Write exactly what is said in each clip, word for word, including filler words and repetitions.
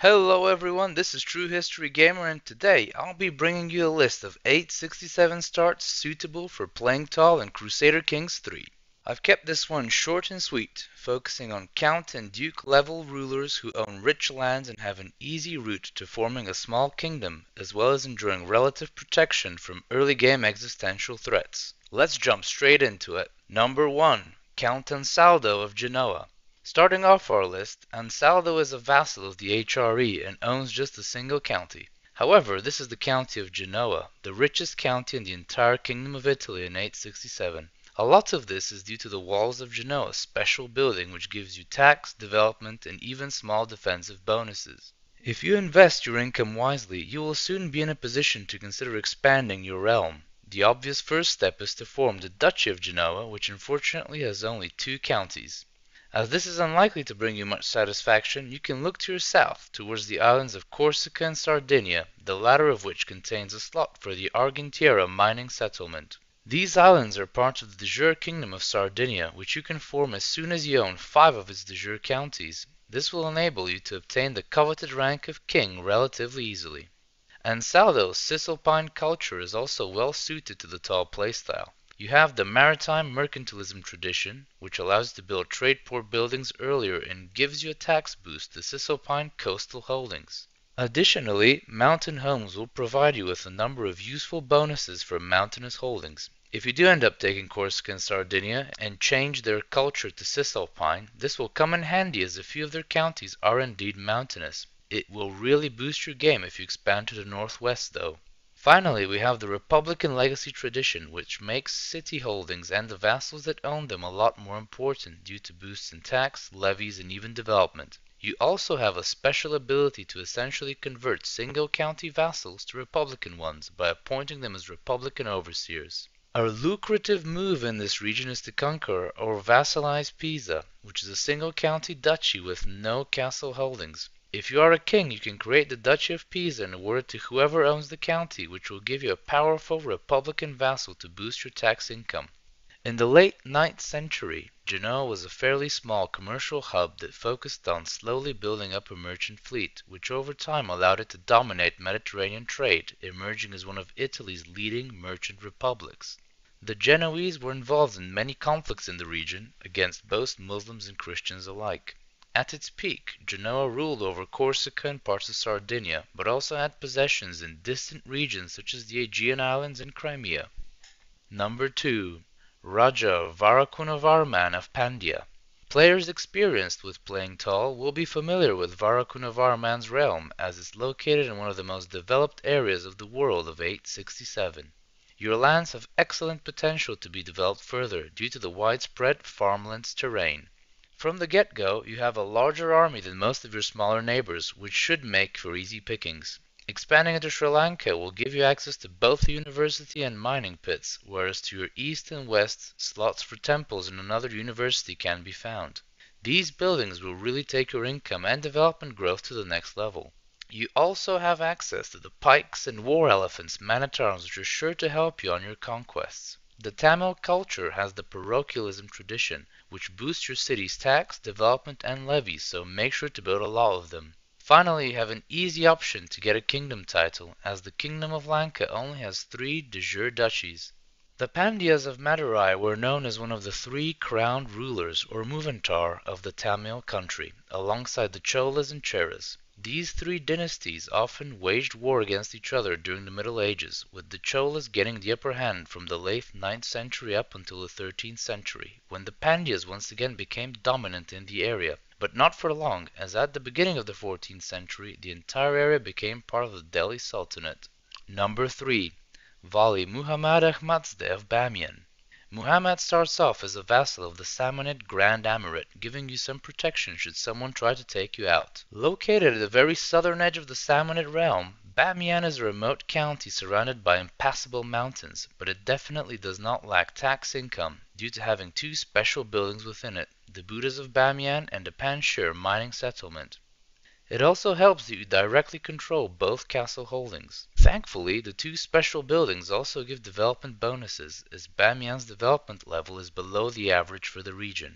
Hello everyone, this is True History Gamer, and today I'll be bringing you a list of eight sixty-seven starts suitable for playing tall in Crusader Kings three. I've kept this one short and sweet, focusing on Count and Duke level rulers who own rich lands and have an easy route to forming a small kingdom, as well as enjoying relative protection from early game existential threats. Let's jump straight into it. Number one. Count Ansaldo of Genoa. Starting off our list, Ansaldo is a vassal of the H R E and owns just a single county. However, this is the county of Genoa, the richest county in the entire Kingdom of Italy in eight sixty-seven. A lot of this is due to the Walls of Genoa special building, which gives you tax, development, and even small defensive bonuses. If you invest your income wisely, you will soon be in a position to consider expanding your realm. The obvious first step is to form the Duchy of Genoa, which unfortunately has only two counties. As this is unlikely to bring you much satisfaction, you can look to your south, towards the islands of Corsica and Sardinia, the latter of which contains a slot for the Argentiera mining settlement. These islands are part of the de jure Kingdom of Sardinia, which you can form as soon as you own five of its de jure counties. This will enable you to obtain the coveted rank of king relatively easily. Ansaldo's Cisalpine culture is also well suited to the tall playstyle. You have the maritime mercantilism tradition, which allows you to build trade port buildings earlier and gives you a tax boost to Cisalpine coastal holdings. Additionally, mountain homes will provide you with a number of useful bonuses for mountainous holdings. If you do end up taking Corsica and Sardinia and change their culture to Cisalpine, this will come in handy as a few of their counties are indeed mountainous. It will really boost your game if you expand to the northwest though. Finally, we have the Republican legacy tradition, which makes city holdings and the vassals that own them a lot more important due to boosts in tax, levies, and even development. You also have a special ability to essentially convert single county vassals to Republican ones by appointing them as Republican overseers. A lucrative move in this region is to conquer or vassalize Pisa, which is a single county duchy with no castle holdings. If you are a king, you can create the Duchy of Pisa and award it to whoever owns the county, which will give you a powerful Republican vassal to boost your tax income. In the late ninth century, Genoa was a fairly small commercial hub that focused on slowly building up a merchant fleet, which over time allowed it to dominate Mediterranean trade, emerging as one of Italy's leading merchant republics. The Genoese were involved in many conflicts in the region, against both Muslims and Christians alike. At its peak, Genoa ruled over Corsica and parts of Sardinia, but also had possessions in distant regions such as the Aegean Islands and Crimea. Number two. Raja Varakunavarman of Pandya. Players experienced with playing tall will be familiar with Varakunavarman's realm, as it's located in one of the most developed areas of the world of eight sixty-seven. Your lands have excellent potential to be developed further due to the widespread farmlands terrain. From the get-go, you have a larger army than most of your smaller neighbors, which should make for easy pickings. Expanding into Sri Lanka will give you access to both the university and mining pits, whereas to your east and west, slots for temples and another university can be found. These buildings will really take your income and development growth to the next level. You also have access to the pikes and war elephants, man-at-arms, which are sure to help you on your conquests. The Tamil culture has the parochialism tradition, which boosts your city's tax, development, and levies, so make sure to build a lot of them. Finally, you have an easy option to get a kingdom title, as the Kingdom of Lanka only has three de jure duchies. The Pandyas of Madurai were known as one of the three crowned rulers, or Muvantar, of the Tamil country, alongside the Cholas and Cheras. These three dynasties often waged war against each other during the Middle Ages, with the Cholas getting the upper hand from the late ninth century up until the thirteenth century, when the Pandyas once again became dominant in the area, but not for long, as at the beginning of the fourteenth century the entire area became part of the Delhi Sultanate. Number three. Wali Muhammad Ahmadzdeh of Bamiyan. Muhammad starts off as a vassal of the Samanid Grand Emirate, giving you some protection should someone try to take you out. Located at the very southern edge of the Samanid realm, Bamiyan is a remote county surrounded by impassable mountains, but it definitely does not lack tax income due to having two special buildings within it, the Buddhas of Bamiyan and the Panjshir mining settlement. It also helps that you directly control both castle holdings. Thankfully, the two special buildings also give development bonuses, as Bamiyan's development level is below the average for the region.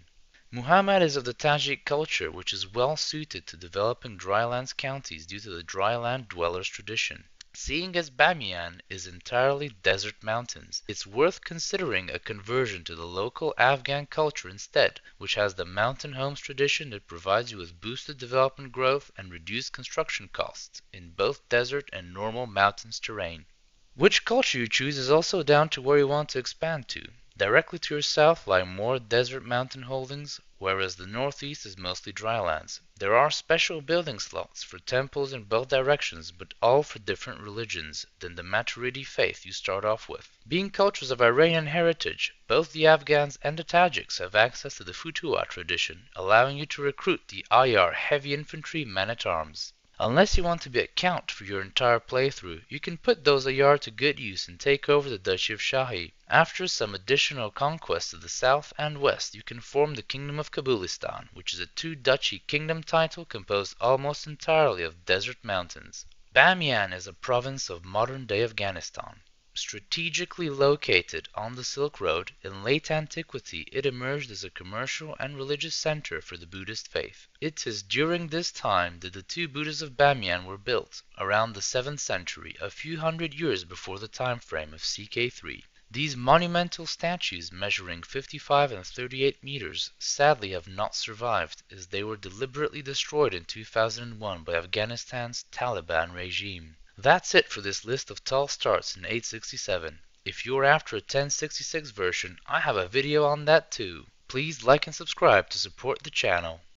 Muhammad is of the Tajik culture, which is well suited to developing drylands counties due to the dryland dwellers tradition. Seeing as Bamiyan is entirely desert mountains, it's worth considering a conversion to the local Afghan culture instead, which has the mountain homes tradition that provides you with boosted development growth and reduced construction costs in both desert and normal mountains terrain. Which culture you choose is also down to where you want to expand to. Directly to your south lie more desert mountain holdings, whereas the northeast is mostly drylands. There are special building slots for temples in both directions, but all for different religions than the Maturidi faith you start off with. Being cultures of Iranian heritage, both the Afghans and the Tajiks have access to the Futuhat tradition, allowing you to recruit the Ayar heavy infantry men-at-arms. Unless you want to be a count for your entire playthrough, you can put those Ayar to good use and take over the Duchy of Shahi. After some additional conquests to the south and west, you can form the Kingdom of Kabulistan, which is a two-duchy kingdom title composed almost entirely of desert mountains. Bamiyan is a province of modern-day Afghanistan. Strategically located on the Silk Road, in late antiquity it emerged as a commercial and religious center for the Buddhist faith. It is during this time that the two Buddhas of Bamiyan were built, around the seventh century, a few hundred years before the time frame of C K three. These monumental statues, measuring fifty-five and thirty-eight meters, sadly have not survived, as they were deliberately destroyed in two thousand one by Afghanistan's Taliban regime. That's it for this list of tall starts in eight sixty-seven. If you're after a ten sixty-six version, I have a video on that too. Please like and subscribe to support the channel.